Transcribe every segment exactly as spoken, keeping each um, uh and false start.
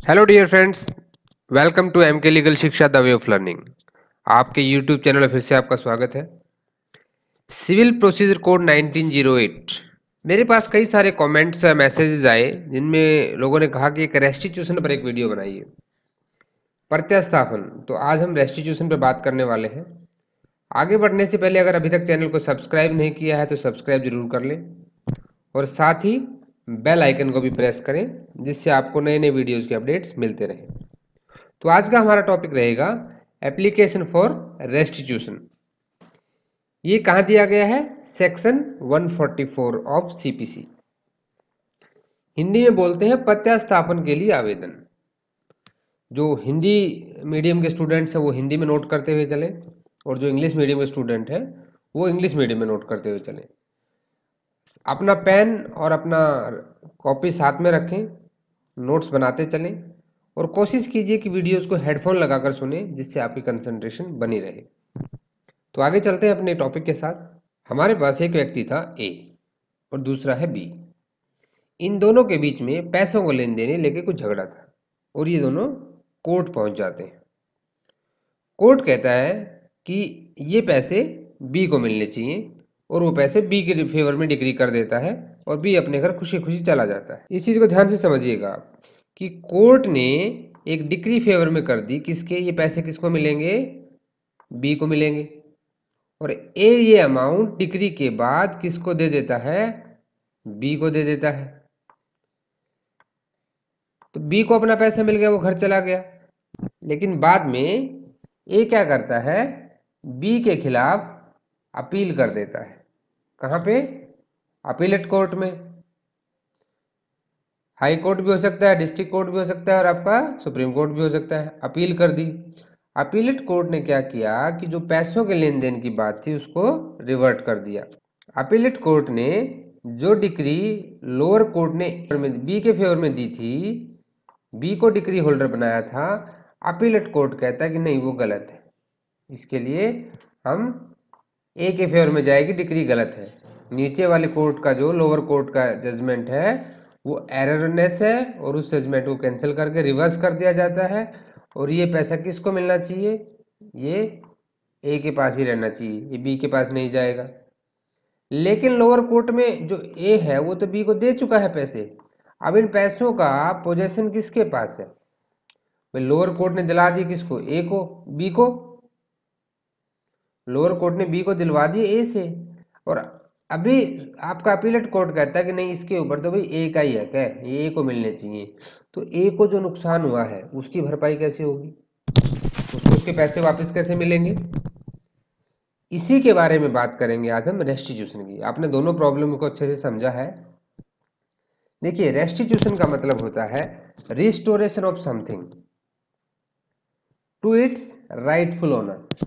Hello dear friends, welcome to M K legal Shiksha the way of learning. आपके YouTube channel में फिर से आपका स्वागत है। Civil procedure code nineteen O eight. मेरे पास कई सारे कमेंट्स या मैसेजेस आए जिनमें लोगों ने कहा कि एक रेस्टिट्यूशन पर एक वीडियो बनाइए, प्रत्यास्थापन। तो आज हम रेस्टिट्यूशन पर बात करने वाले हैं। आगे बढ़ने से पहले अगर अभी तक चैनल को सब्सक्राइब नहीं किया है तो सब्सक्राइब जरूर कर लें और साथ ही बेल आइकन को भी प्रेस करें, जिससे आपको नए नए वीडियोज़ के अपडेट्स मिलते रहें। तो आज का हमारा टॉपिक रहेगा एप्लीकेशन फॉर रेस्टिट्यूशन। ये कहाँ दिया गया है? Section one forty four of CPC. Hindi में बोलते हैं प्रत्यास्थापन के लिए आवेदन। जो हिंदी मीडियम के स्टूडेंट्स हैं वो हिंदी में नोट करते हुए चले, और जो इंग्लिश मीडियम के स्टूडेंट हैं वो इंग्लिश मीडियम में नोट करते हुए चले। अपना पेन और अपना कॉपी साथ में रखें, नोट्स बनाते चलें और कोशिश कीजिए कि वीडियोस को हेडफोन लगाकर सुने, जिससे आपकी कंसंट्रेशन बनी रहे। तो आगे चलते हैं अपने टॉपिक के साथ। हमारे पास एक व्यक्ति था ए और दूसरा है बी। इन दोनों के बीच में पैसों को लेन देने लेके कुछ झगड़ा था और ये दोनों कोर्ट पहुंच जाते हैं। कोर्ट कहता है कि ये पैसे बी को मिलने चाहिए और वो पैसे बी के फेवर में डिग्री कर देता है और बी अपने घर खुशी खुशी चला जाता है। इस चीज़ को ध्यान से समझिएगा कि कोर्ट ने एक डिग्री फेवर में कर दी। किसके? ये पैसे किसको मिलेंगे? बी को मिलेंगे। और ए ये अमाउंट डिग्री के बाद किसको दे देता है? बी को दे देता है। तो बी को अपना पैसा मिल गया, वो घर चला गया। लेकिन बाद में ए क्या करता है? बी के खिलाफ अपील कर देता है। कहाँ पे? अपीलेट कोर्ट में। हाई कोर्ट भी हो सकता है, डिस्ट्रिक्ट कोर्ट भी हो सकता है और आपका सुप्रीम कोर्ट भी हो सकता है। अपील कर दी। अपीलेट कोर्ट ने क्या किया कि जो पैसों के लेन देन की बात थी उसको रिवर्ट कर दिया। अपीलेट कोर्ट ने जो डिक्री लोअर कोर्ट ने बी के फेवर में दी थी, बी को डिक्री होल्डर बनाया था, अपीलेट कोर्ट कहता है कि नहीं, वो गलत है। इसके लिए हम ए के फेवर में जाएगी, डिक्री गलत है। नीचे वाले कोर्ट का जो लोअर कोर्ट का जजमेंट है वो एररनेस है और उस जजमेंट को कैंसिल करके रिवर्स कर दिया जाता है और ये पैसा किसको मिलना चाहिए? ये ए के पास ही रहना चाहिए, ये बी के पास नहीं जाएगा। लेकिन लोअर कोर्ट में जो ए है वो तो बी को दे चुका है पैसे। अब इन पैसों का पोजेशन किसके पास है? भाई लोअर कोर्ट ने दिला दी किसको? ए को। बी को? लोअर कोर्ट ने बी को दिलवा दिए ए से, और अभी आपका अपीलेट कोर्ट कहता है कि नहीं, इसके ऊपर तो भाई ए का ही हक है, ये ए को मिलने चाहिए। तो ए को जो नुकसान हुआ है उसकी भरपाई कैसे होगी? उसको उसके पैसे वापस कैसे मिलेंगे? इसी के बारे में बात करेंगे आज हम, रेस्टिट्यूशन की। आपने दोनों प्रॉब्लम को अच्छे से समझा है। देखिए, रेस्टिट्यूशन का मतलब होता है restoration of something to its rightful owner.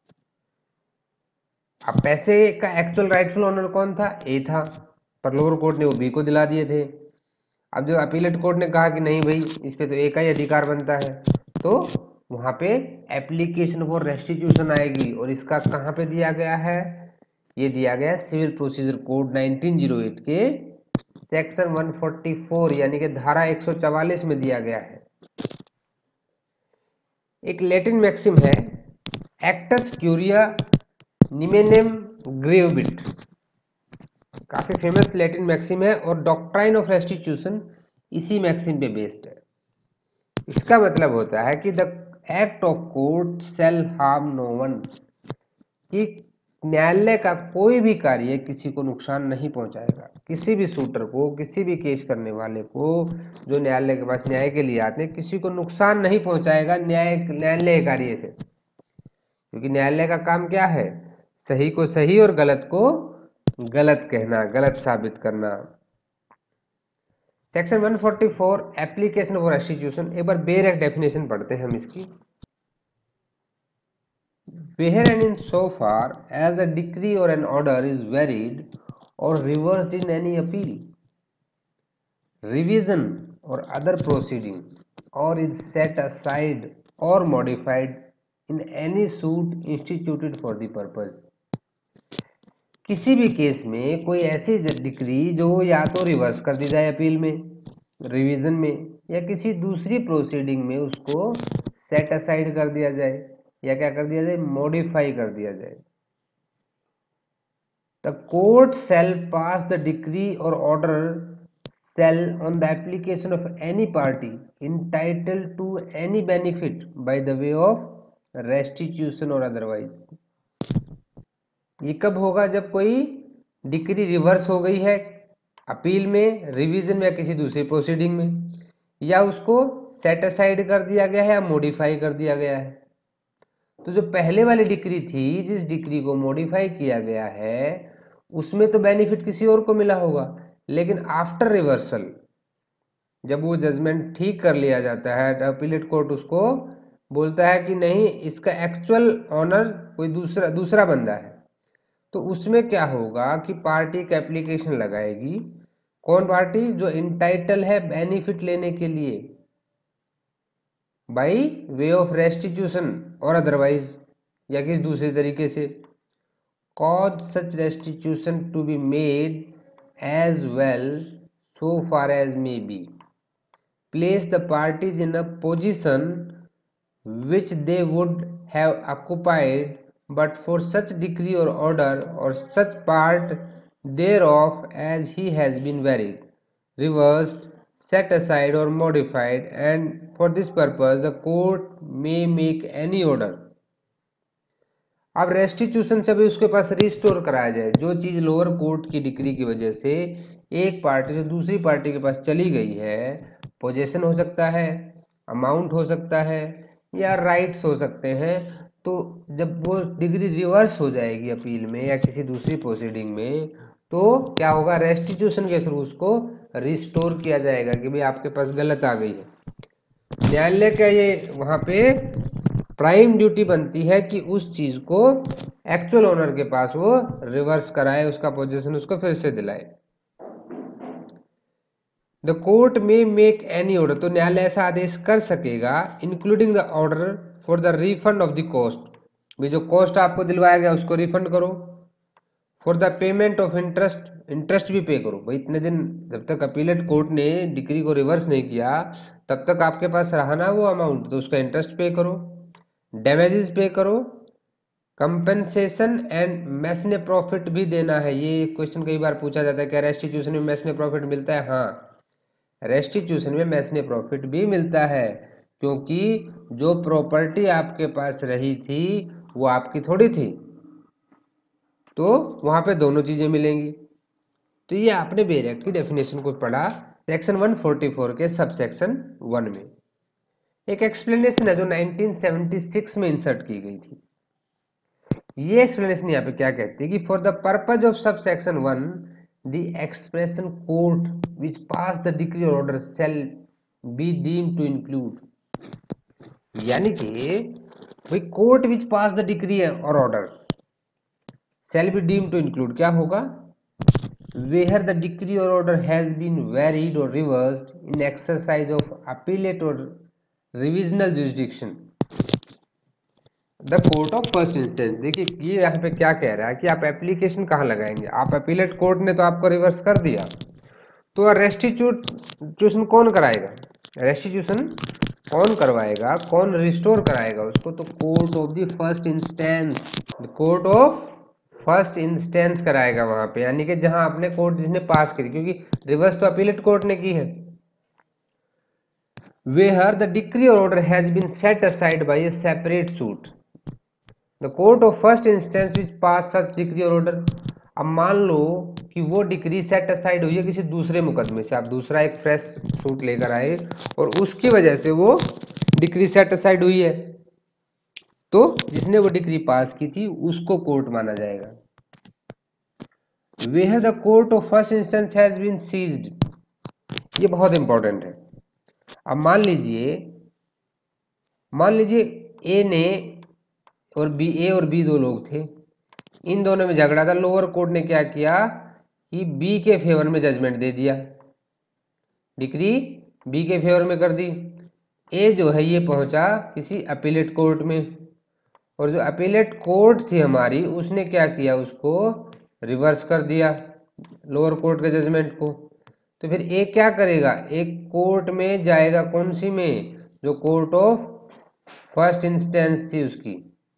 अब पैसे का एक्चुअल राइटफुल ओनर कौन था? ए था, पर लोअर कोर्ट ने वो बी को दिला दिए थे। अब जो अपीलेट कोर्ट ने कहा कि नहीं भाई, इस पे तो ए का ही अधिकार बनता है, तो वहां पे एप्लीकेशन फॉर रेस्टिट्यूशन आएगी। और इसका कहाँ पे दिया गया है? ये दिया गया civil procedure code nineteen O eight के सेक्शन वन फोर्टी फोर यानी कि धारा एक सौ चवालीस में दिया गया है। एक लैटिन मैक्सिम है, एक्टस क्यूरिया निमेनेम ग्रेविट। काफी फेमस लैटिन मैक्सिम है और डॉक्ट्राइन ऑफ रेस्टिट्यूशन इसी मैक्सिम पे बेस्ड है। इसका मतलब होता है कि the act of court shall harm no one, कि न्यायालय का कोई भी कार्य किसी को नुकसान नहीं पहुंचाएगा। किसी भी शूटर को, किसी भी केस करने वाले को जो न्यायालय के पास न्याय के लिए आते हैं, किसी को नुकसान नहीं पहुंचाएगा न्याय न्यायालय कार्य से। क्योंकि न्यायालय का काम क्या है? सही को सही और गलत को गलत कहना, गलत साबित करना। Section one forty four application for restitution. एक बार बेर एक डेफिनेशन पढ़ते हैं हम इसकी। Where and in so far as a decree or an order is varied or reversed in any appeal, revision or other proceeding, or is set aside or modified in any suit instituted for the purpose। किसी भी case में कोई ऐसी decree जो या तो reverse कर दी जाए अपील में, रिवीजन में, या किसी दूसरी प्रोसीडिंग में उसको सेट असाइड कर दिया जाए या क्या कर दिया जाए, मॉडिफाई कर दिया जाए। The court shall pass the decree or order shall on the application of any party entitled to any benefit by the way of restitution or otherwise। ये कब होगा, जब कोई डिक्री रिवर्स हो गई है अपील में, रिवीजन में या किसी दूसरी प्रोसीडिंग में, या उसको सेट असाइड कर दिया गया है या मॉडिफाई कर दिया गया है। तो जो पहले वाली डिक्री थी, जिस डिक्री को मॉडिफाई किया गया है, उसमें तो बेनिफिट किसी और को मिला होगा, लेकिन आफ्टर रिवर्सल जब वो जजमेंट ठीक कर लिया जाता है, अपीलेट कोर्ट उसको बोलता है कि नहीं, इसका एक्चुअल ऑनर कोई दूसरा दूसरा बंदा है, तो उसमें क्या होगा कि पार्टी एक एप्लीकेशन लगाएगी। कौन पार्टी? जो इंटाइटल है बेनिफिट लेने के लिए by way of restitution or otherwise, या किसी दूसरे तरीके से। Cause such restitution to be made as well so far as may be, place the parties in a position which they would have occupied but for such decree or order or such part thereof as he has been varied, reversed, set aside or modified, and for this purpose the court may make any order। अब restitution से भी उसके पास restore कराया जाए जो चीज lower court की decree की वजह से एक पार्टी से दूसरी पार्टी के पास चली गई है। पोजेशन हो सकता है, अमाउंट हो सकता है, या राइट्स हो सकते हैं। तो जब वो डिग्री रिवर्स हो जाएगी अपील में या किसी दूसरी प्रोसीडिंग में, तो क्या होगा, रेस्टिट्यूशन के थ्रू उसको रिस्टोर किया जाएगा कि भाई आपके पास गलत आ गई है। न्यायालय का ये वहां पे प्राइम ड्यूटी बनती है कि उस चीज को एक्चुअल ओनर के पास वो रिवर्स कराए, उसका पोजीशन उसको फिर से दिलाए। The court may make any order, तो न्यायालय ऐसा आदेश कर सकेगा, including the order for the refund of the cost, भी जो कॉस्ट आपको दिलवाया गया उसको रिफंड करो। For the payment of interest, interest भी पे करो भाई। इतने दिन जब तक अपीलेट कोर्ट ने डिक्री को रिवर्स नहीं किया तब तक आपके पास रहा ना वो अमाउंट, तो उसका इंटरेस्ट पे करो, डैमेजेस पे करो, कंपेंसेशन एंड मैसने प्रॉफिट भी देना है। ये क्वेश्चन कई बार पूछा जाता है, क्या रेस्टिट्यूशन में मैसने प्रॉफिट मिलता है? हाँ, रेस्टिट्यूशन में मैसने प्रॉफिट भी मिलता है, क्योंकि जो प्रॉपर्टी आपके पास रही थी वो आपकी थोड़ी थी, तो वहां पे दोनों चीजें मिलेंगी। तो ये आपने बेर एक्ट की डेफिनेशन को पढ़ा सेक्शन एक सौ चौवालीस के सब सेक्शन वन में। एक एक्सप्लेनेशन है जो नाइनटीन सेवेंटी सिक्स में इंसर्ट की गई थी। ये एक्सप्लेनेशन यहाँ पे क्या कहती है कि for the purpose of sub section one the expression court which pass the decree or order shall be deemed to include, यानी कि भाई court which pass the decree or order shall be deemed to include क्या होगा, where the decree or order has been varied or reversed in exercise of appellate or revisional jurisdiction the court of first instance। देखिए ये यहाँ पे क्या कह रहा है कि आप एप्लीकेशन कहाँ लगाएंगे। आप अपीलेट कोर्ट ने तो आपको रिवर्स कर दिया, तो रेस्टिट्यूशन कौन कराएगा, रेस्टिट्यूशन कौन करवाएगा, कौन रिस्टोर कराएगा उसको, तो court of the first instance, court of first instance कराएगा वहां पे, यानी कि जहां आपने कोर्ट जिसने पास की, क्योंकि रिवर्स तो अपीलेट कोर्ट ने की है। Where the decree or order has been set aside by a separate suit the court of first instance which pass such decree or order. अब मान लो कि वो डिक्री सेट असाइड हुई है किसी दूसरे मुकदमे से, आप दूसरा एक फ्रेश सूट लेकर आए और उसकी वजह से वो डिक्री सेट असाइड हुई है, तो जिसने वो डिक्री पास की थी उसको कोर्ट माना जाएगा। Where the court of first instance has been seized, ये बहुत इंपॉर्टेंट है। अब मान लीजिए मान लीजिए ए ने और बी, ए और बी दो लोग थे, इन दोनों में झगड़ा था। लोअर कोर्ट ने क्या किया कि बी के फेवर में जजमेंट दे दिया, डिक्री बी के फेवर में कर दी। ए जो है ये पहुंचा किसी अपीलेट कोर्ट में, और जो अपीलेट कोर्ट थी हमारी उसने क्या किया, उसको रिवर्स कर दिया लोअर कोर्ट के जजमेंट को। तो फिर ए क्या करेगा, एक कोर्ट में जाएगा, कौन सी में, जो कोर्ट ऑफ फर्स्ट इंस्टेंस थी उसकी।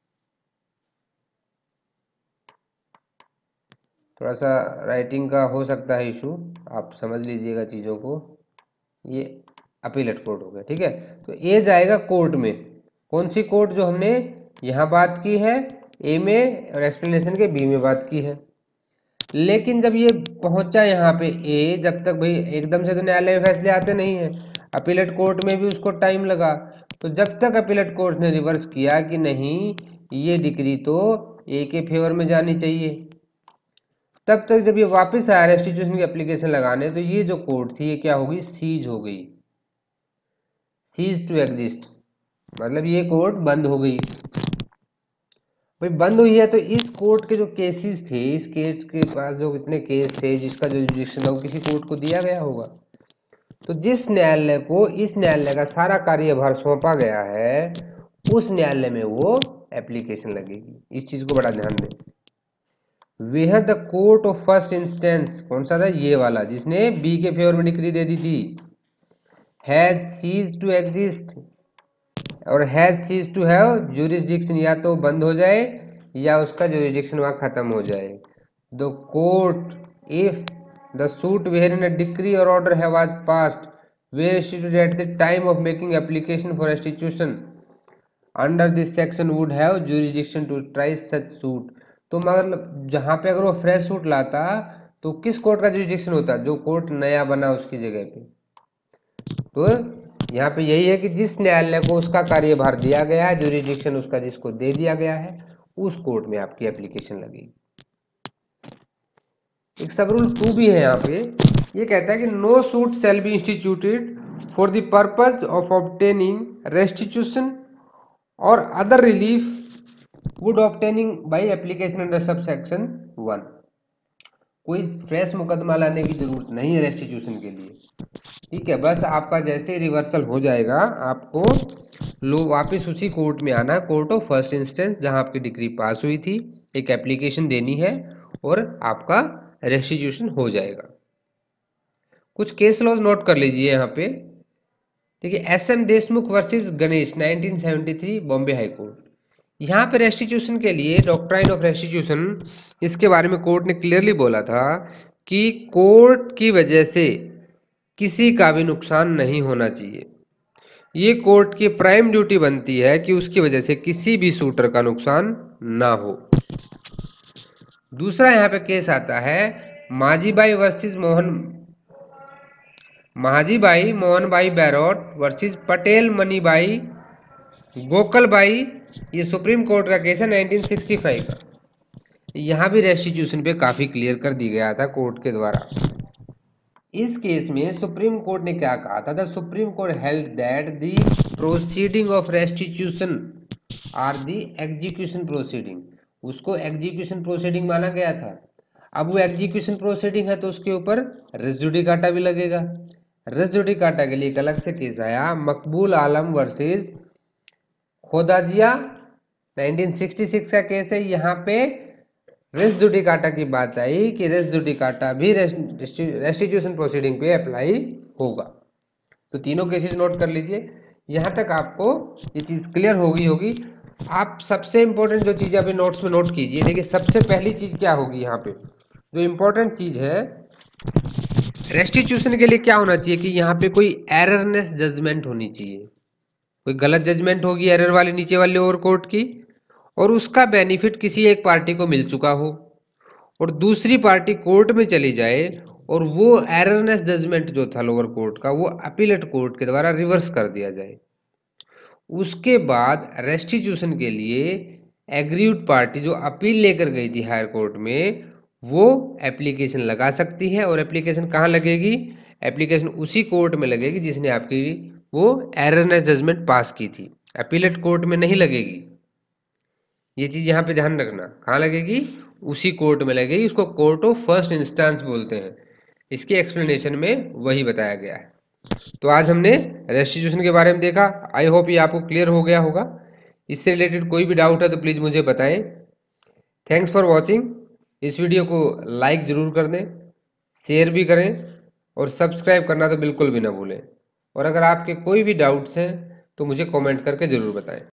थोड़ा सा राइटिंग का हो सकता है इशू, आप समझ लीजिएगा चीज़ों को। ये अपीलेट कोर्ट हो गया, ठीक है। तो ए जाएगा कोर्ट में, कौन सी कोर्ट, जो हमने यहाँ बात की है ए में और एक्सप्लेनेशन के बी में बात की है। लेकिन जब ये पहुंचा यहाँ पे ए, जब तक भाई एकदम से तो न्यायालय में फैसले आते नहीं है, अपीलेट कोर्ट में भी उसको टाइम लगा। तो जब तक अपीलेट कोर्ट ने रिवर्स किया कि नहीं ये डिक्री तो ए के फेवर में जानी चाहिए, तब तक जब ये वापस आया रेस्टिट्यूशन की एप्लीकेशन लगाने, तो ये जो कोर्ट थी ये क्या होगी, सीज हो गई, सीज टू एग्जिस्ट, मतलब ये कोर्ट बंद हो गई। भाई बंद हुई है तो इस कोर्ट के जो केसेस थे, इस केस के पास जो इतने केस थे, जिसका जो जुडिक्शन है वो किसी कोर्ट को दिया गया होगा। तो जिस न्यायालय को इस न्यायालय का सारा कार्यभार सौंपा गया है, उस न्यायालय में वो एप्लीकेशन लगेगी। इस चीज को बड़ा ध्यान दें। Where the court of first instance, कौन सा था, ये वाला जिसने बी के फेवर में डिक्री दे दी थी, has cease to exist or has cease to have jurisdiction, या तो बंद हो जाए या उसका ज्यूरिसडिक्शन वहां खत्म हो जाए। The court if the suit wherein a decree or order have was passed were issued at the time of making application for restitution under this section would have jurisdiction to try such suit. तो मतलब जहां पे अगर वो fresh suit लाता तो किस court का ज्यूरिसडिक्शन होता, जो कोर्ट नया बना उसकी जगह पे। तो यहाँ पे यही है कि जिस न्यायालय को उसका कार्यभार दिया गया है, ज्यूरिसडिक्शन उसका जिसको दे दिया गया है, उस कोर्ट में आपकी एप्लीकेशन लगेगी। एक सब रूल टू भी है यहाँ पे, ये कहता है कि no suit shall be instituted for the purpose of obtaining restitution or other relief would obtaining by application under sub section one. कोई फ्रेश मुकदमा लाने की जरूरत नहीं है रेस्टिट्यूशन के लिए, ठीक है। बस आपका जैसे रिवर्सल हो जाएगा, आपको लो वापस उसी कोर्ट में आना, कोर्ट ऑफ फर्स्ट इंस्टेंस, जहां आपकी डिग्री पास हुई थी, एक एप्लीकेशन देनी है और आपका रेस्टिट्यूशन हो जाएगा। कुछ केस लॉज नोट कर लीजिए यहाँ पे। देखिए S M Deshmukh versus Ganesh nineteen seventy three Bombay high court. यहाँ पे रेस्टिट्यूशन के लिए डॉक्ट्राइन ऑफ रेस्टिट्यूशन, इसके बारे में कोर्ट ने क्लियरली बोला था कि कोर्ट की वजह से किसी का भी नुकसान नहीं होना चाहिए। ये कोर्ट की प्राइम ड्यूटी बनती है कि उसकी वजह से किसी भी शूटर का नुकसान ना हो। दूसरा यहाँ पे केस आता है माझीबाई वर्सेस मोहन महाजीबाई मोहनबाई बैरोट वर्सेस पटेल मनीबाई गोकलबाई। ये सुप्रीम कोर्ट का केस है नाइनटीन सिक्सटी फाइव का। यहाँ भी रेस्टिट्यूशन पे काफी क्लियर कर दी गया था कोर्ट के द्वारा। इस केस में सुप्रीम कोर्ट ने क्या कहा था, the supreme court held that the proceeding of restitution are the execution proceeding. उसको एग्जीक्यूशन प्रोसीडिंग माना गया था। अब वो एग्जीक्यूशन प्रोसीडिंग है तो उसके ऊपर रेस जुडिकाटा भी लगेगा। रेस जुडिकाटा के लिए एक अलग से केस आया, Maqbool Alam versus Khodajia nineteen sixty six का केस है। यहाँ पे रेस जुडिकाटा की बात आई कि रेस जुडिकाटा भी रेस्टिट्यूशन प्रोसीडिंग पे अप्लाई होगा। तो तीनों केसेस नोट कर लीजिए। यहाँ तक आपको ये चीज क्लियर हो गई होगी। आप सबसे इंपॉर्टेंट जो चीज अभी नोट्स में नोट कीजिए। देखिए सबसे पहली चीज क्या होगी, यहाँ पे जो इंपॉर्टेंट चीज है रेस्टिट्यूशन के लिए क्या होना चाहिए कि यहाँ पे कोई एररनेस जजमेंट होनी चाहिए। कोई गलत जजमेंट होगी एरर वाली नीचे वाले लोअर कोर्ट की, और उसका बेनिफिट किसी एक पार्टी को मिल चुका हो और दूसरी पार्टी कोर्ट में चली जाए और वो एररनेस जजमेंट जो था लोअर कोर्ट का वो अपीलेट कोर्ट के द्वारा रिवर्स कर दिया जाए। उसके बाद रेस्टिट्यूशन के लिए एग्रीव्ड पार्टी जो अपील लेकर गई थी हायर कोर्ट में, वो एप्लीकेशन लगा सकती है। और एप्लीकेशन कहाँ लगेगी, एप्लीकेशन उसी कोर्ट में लगेगी जिसने आपकी वो एररनेस जजमेंट पास की थी। अपीलेट कोर्ट में नहीं लगेगी। ये चीज यहाँ पे ध्यान रखना, कहाँ लगेगी, उसी कोर्ट में लगेगी। उसको कोर्ट ऑफ फर्स्ट इंस्टेंस बोलते हैं। इसके एक्सप्लेनेशन में वही बताया गया है। तो आज हमने रेस्टिट्यूशन के बारे में देखा। आई होप ये आपको क्लियर हो गया होगा। इससे रिलेटेड कोई भी डाउट है तो प्लीज मुझे बताएं। Thanks for watching. इस वीडियो को लाइक जरूर कर दें, शेयर भी करें और सब्सक्राइब करना तो बिल्कुल भी ना भूलें। और अगर आपके कोई भी डाउट्स हैं तो मुझे कमेंट करके ज़रूर बताएं।